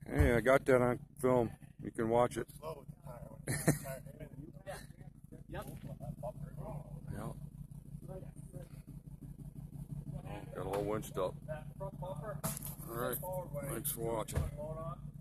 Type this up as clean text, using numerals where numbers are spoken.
Hey, I got that on film. You can watch it. Yep. Yeah. Got all winched up. All right. Thanks for watching.